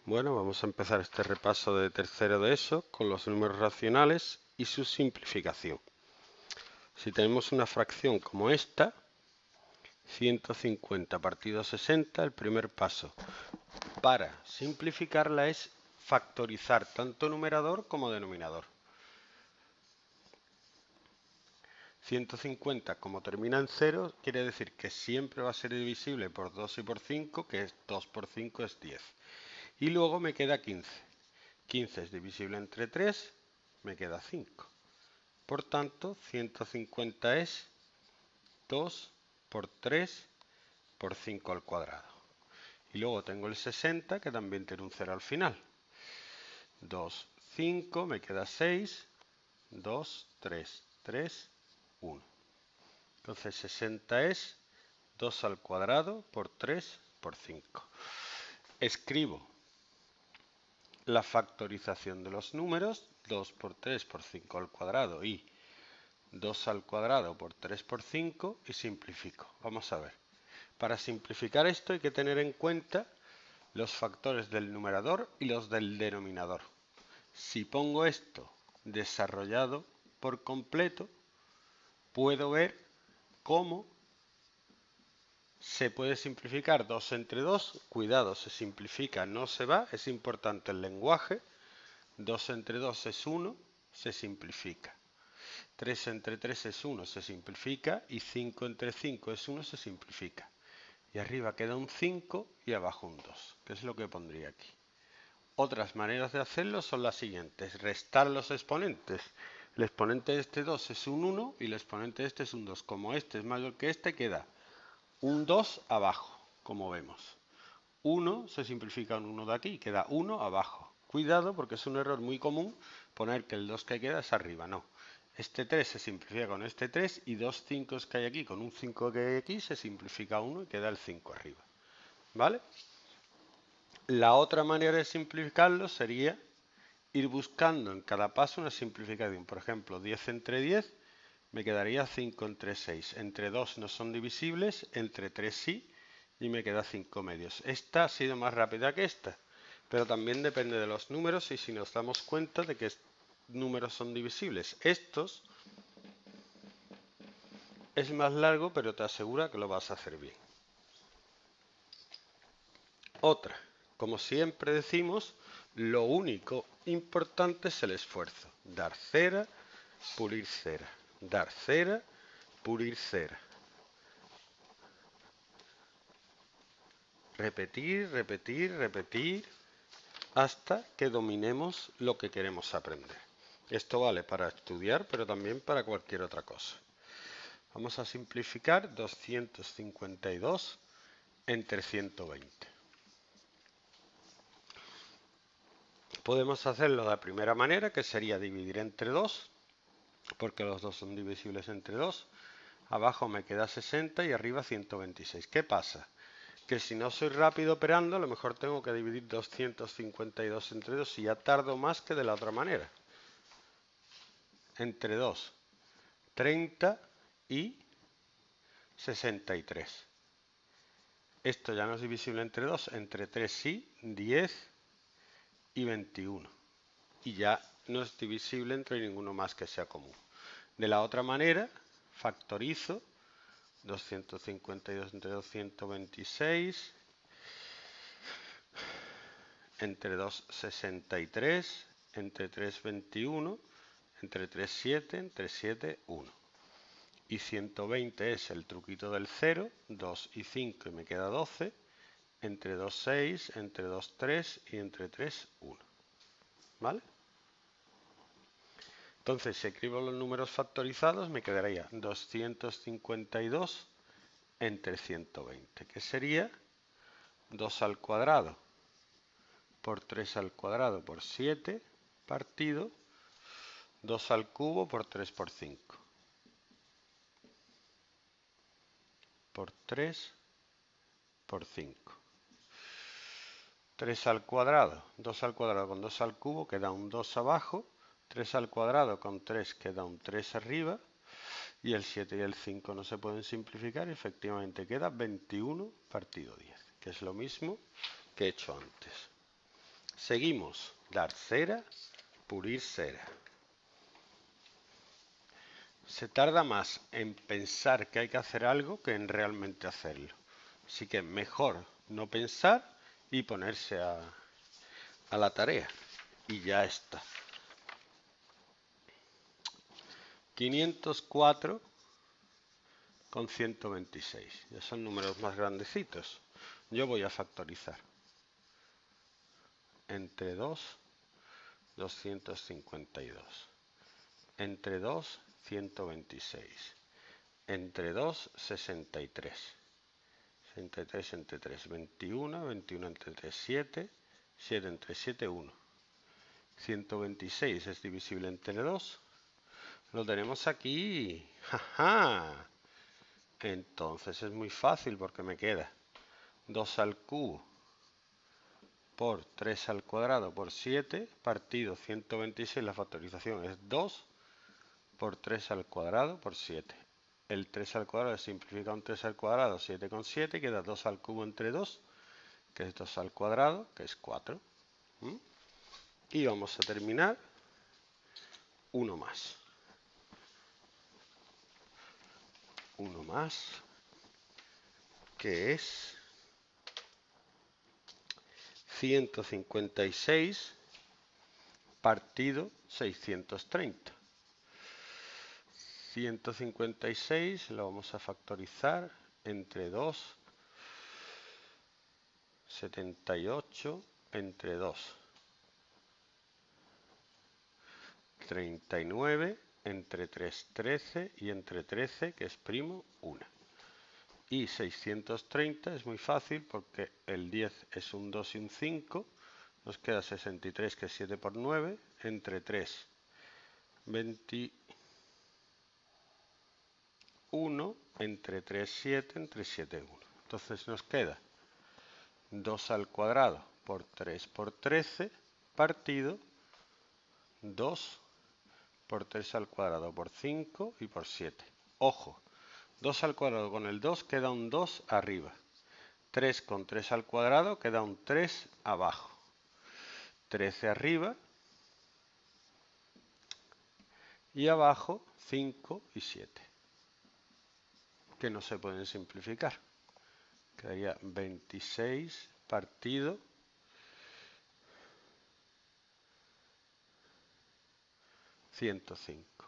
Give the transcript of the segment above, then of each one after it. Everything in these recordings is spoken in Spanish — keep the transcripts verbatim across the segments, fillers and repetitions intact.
Bueno, vamos a empezar este repaso de tercero de eso con los números racionales y su simplificación. Si tenemos una fracción como esta, ciento cincuenta partido sesenta, el primer paso para simplificarla es factorizar tanto numerador como denominador. ciento cincuenta, como termina en cero, quiere decir que siempre va a ser divisible por dos y por cinco, que es dos por cinco es diez. Y luego me queda quince. quince es divisible entre tres, me queda cinco. Por tanto, ciento cincuenta es dos por tres por cinco al cuadrado. Y luego tengo el sesenta, que también tiene un cero al final. dos, cinco, me queda seis, dos, tres, tres, uno. Entonces sesenta es dos al cuadrado por tres por cinco. Escribo la factorización de los números, dos por tres por cinco al cuadrado y dos al cuadrado por tres por cinco, y simplifico. Vamos a ver. Para simplificar esto hay que tener en cuenta los factores del numerador y los del denominador. Si pongo esto desarrollado por completo, puedo ver cómo se puede simplificar dos entre dos. Cuidado, se simplifica, no se va, es importante el lenguaje. dos entre dos es uno, se simplifica. tres entre tres es uno, se simplifica. Y cinco entre cinco es uno, se simplifica. Y arriba queda un cinco y abajo un dos, que es lo que pondría aquí. Otras maneras de hacerlo son las siguientes. Restar los exponentes. El exponente de este dos es un uno y el exponente de este es un dos. Como este es mayor que este, queda un dos abajo, como vemos. uno se simplifica en uno de aquí, queda uno abajo. Cuidado, porque es un error muy común poner que el dos que queda es arriba. No. Este tres se simplifica con este tres y dos cinco que hay aquí con un cinco que hay aquí se simplifica uno y queda el cinco arriba. ¿Vale? La otra manera de simplificarlo sería ir buscando en cada paso una simplificación. Por ejemplo, diez entre diez me quedaría cinco entre seis. Entre dos no son divisibles, entre tres sí, y me queda cinco medios. Esta ha sido más rápida que esta, pero también depende de los números y si nos damos cuenta de que números son divisibles. Estos es más largo, pero te asegura que lo vas a hacer bien. Otra, como siempre decimos, lo único importante es el esfuerzo. Dar cera, pulir cera. Dar cera, pulir cera. Repetir, repetir, repetir, hasta que dominemos lo que queremos aprender. Esto vale para estudiar, pero también para cualquier otra cosa. Vamos a simplificar doscientos cincuenta y dos entre ciento veinte. Podemos hacerlo de la primera manera, que sería dividir entre dos, porque los dos son divisibles entre dos. Abajo me queda sesenta y arriba ciento veintiséis. ¿Qué pasa? Que si no soy rápido operando, a lo mejor tengo que dividir doscientos cincuenta y dos entre dos y ya tardo más que de la otra manera. Entre dos, treinta y sesenta y tres. Esto ya no es divisible entre dos, entre tres sí, diez y veintiuno. Y ya no es divisible entre ninguno más que sea común. De la otra manera, factorizo doscientos cincuenta y dos entre doscientos veintiséis, entre dos, sesenta y tres, entre tres, veintiuno, entre tres, siete, entre siete, uno. Y ciento veinte es el truquito del cero, dos y cinco y me queda doce, entre dos, seis, entre dos, tres y entre tres, uno. ¿Vale? Entonces, si escribo los números factorizados, me quedaría doscientos cincuenta y dos entre ciento veinte, que sería dos al cuadrado por tres al cuadrado por siete partido dos al cubo por tres por cinco. Por tres por cinco. tres al cuadrado, dos al cuadrado con dos al cubo queda un dos abajo. tres al cuadrado con tres queda un tres arriba. Y el siete y el cinco no se pueden simplificar y efectivamente queda veintiuno partido diez, que es lo mismo que he hecho antes. Seguimos. Dar cera, pulir cera. Se tarda más en pensar que hay que hacer algo que en realmente hacerlo. Así que mejor no pensar y ponerse a, a la tarea. Y ya está. quinientos cuatro con ciento veintiséis. Ya son números más grandecitos. Yo voy a factorizar. Entre dos, doscientos cincuenta y dos. Entre dos, ciento veintiséis. Entre dos, sesenta y tres. sesenta y tres entre tres, veintiuno. veintiuno entre tres, siete. siete entre siete, uno. ciento veintiséis es divisible entre dos. Lo tenemos aquí. ¡Ja! Entonces es muy fácil porque me queda dos al cubo por tres al cuadrado por siete, partido ciento veintiséis, la factorización es dos por tres al cuadrado por siete. El tres al cuadrado simplifica un tres al cuadrado, siete con siete, queda dos al cubo entre dos, que es dos al cuadrado, que es cuatro. ¿Mm? Y vamos a terminar uno más. Uno más, que es ciento cincuenta y seis partido seiscientos treinta. ciento cincuenta y seis lo vamos a factorizar entre dos, setenta y ocho entre dos, treinta y nueve entre tres, trece y entre trece, que es primo, uno. Y seiscientos treinta es muy fácil porque el diez es un dos y un cinco, nos queda sesenta y tres, que es siete por nueve, entre tres, veintiuno, entre tres, siete, entre siete, uno. Entonces nos queda dos al cuadrado por tres por trece, partido dos por tres al cuadrado por cinco y por siete. Ojo, dos al cuadrado con el dos queda un dos arriba. tres con tres al cuadrado queda un tres abajo. trece arriba y abajo cinco y siete, que no se pueden simplificar. Quedaría veintiséis partido ciento cinco.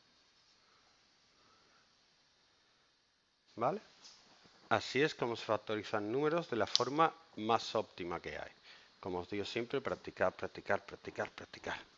¿Vale? Así es como se factorizan números de la forma más óptima que hay. Como os digo siempre, practicar, practicar, practicar, practicar.